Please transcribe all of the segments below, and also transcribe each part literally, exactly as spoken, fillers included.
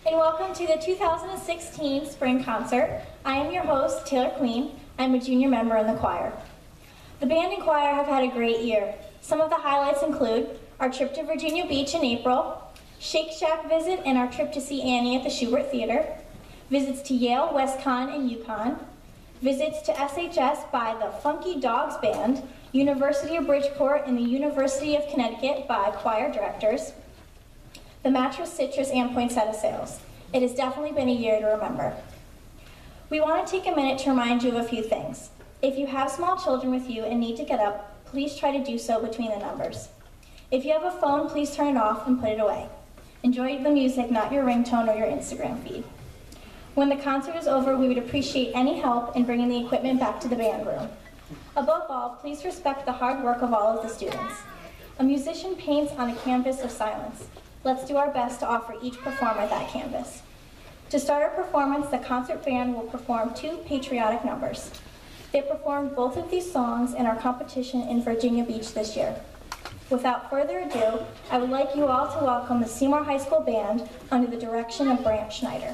and welcome to the two thousand sixteen Spring Concert. I am your host, Taylor Queen. I'm a junior member in the choir. The band and choir have had a great year. Some of the highlights include our trip to Virginia Beach in April, Shake Shack visit, and our trip to see Annie at the Schubert Theater, visits to Yale, WestConn, and UConn, visits to S H S by the Funky Dogs Band, University of Bridgeport, and the University of Connecticut by choir directors, the Mattress, Citrus, and Poinsettia Sales. It has definitely been a year to remember. We want to take a minute to remind you of a few things. If you have small children with you and need to get up, please try to do so between the numbers. If you have a phone, please turn it off and put it away. Enjoy the music, not your ringtone or your Instagram feed. When the concert is over, we would appreciate any help in bringing the equipment back to the band room. Above all, please respect the hard work of all of the students. A musician paints on a canvas of silence. Let's do our best to offer each performer that canvas. To start our performance, the concert band will perform two patriotic numbers. They performed both of these songs in our competition in Virginia Beach this year. Without further ado, I would like you all to welcome the Seymour High School Band under the direction of Brant Schneider.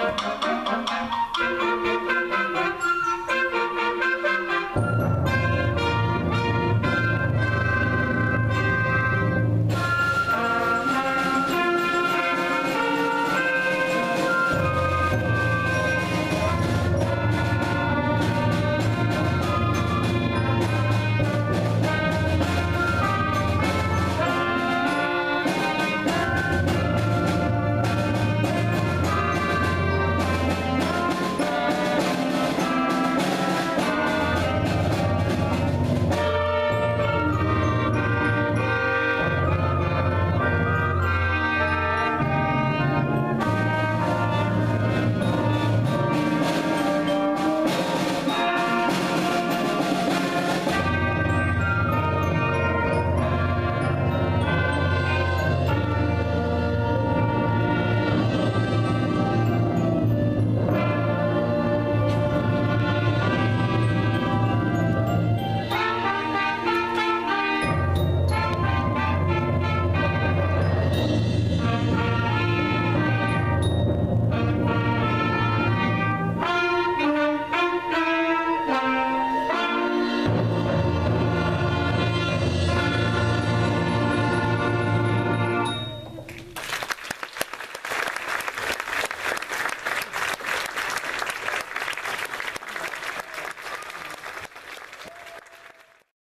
Thank you.